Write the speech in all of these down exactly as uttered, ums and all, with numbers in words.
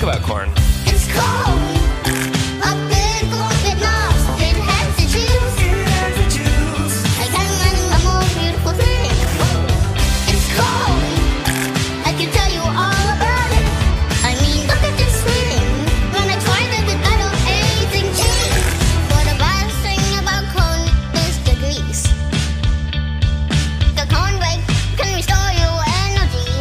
like about corn? It's cold. A big blanket knobs. It has the juice. It has the juice. I can't imagine a more beautiful thing. It's cold. I can tell you all about it. I mean, look at this thing. When I tried it, I don't anything change. But the best thing about corn is the grease. The corn break can restore your energy.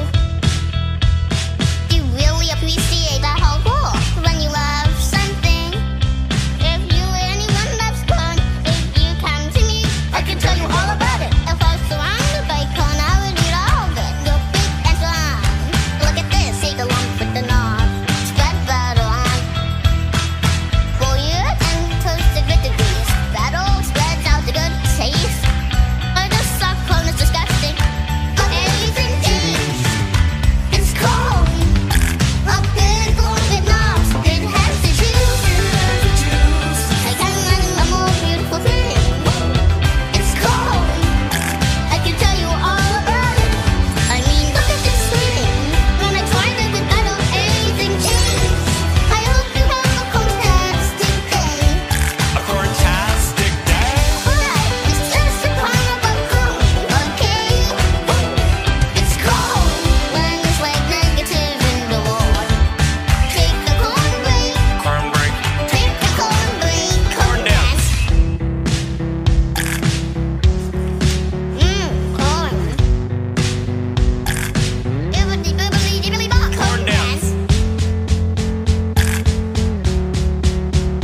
You really appreciate that whole core when you love something. If you anyone loves corn, if you come to me, I can tell you all about it. If I was surrounded by corn, I would eat all of it. You're big and strong. Look at this, take a lump with the knob. Spread butter on. Roll it and toast it with the grease. That all spreads out the good taste. But the soft corn is disgusting. Anything changed. It's cold. A big blanket knobs. It has the juice. It has the juice. I can't imagine a more beautiful thing. It's cold. I can tell you all about it. I mean, look at this thing. When I tried it, I don't anything change. I hope you have a fantastic day. A corn-tastic day? Alright, it's just a part of a corn, okay? It's cold when it's like negative in the war. Take the corn break. Corn break. Take the corn break. Corn dance. Mmm, corn. Bibbidi bibbidi dibbidi bop. Corn dance.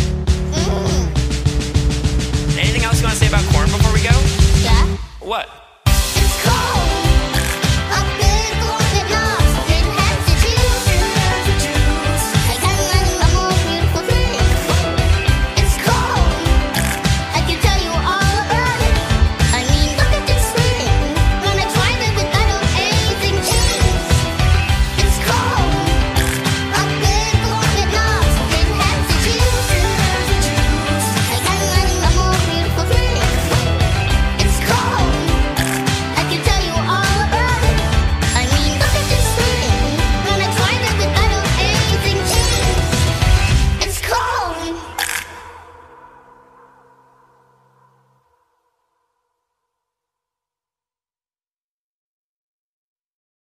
Mmm. Anything else you want to say about corn before we go? Yeah. What?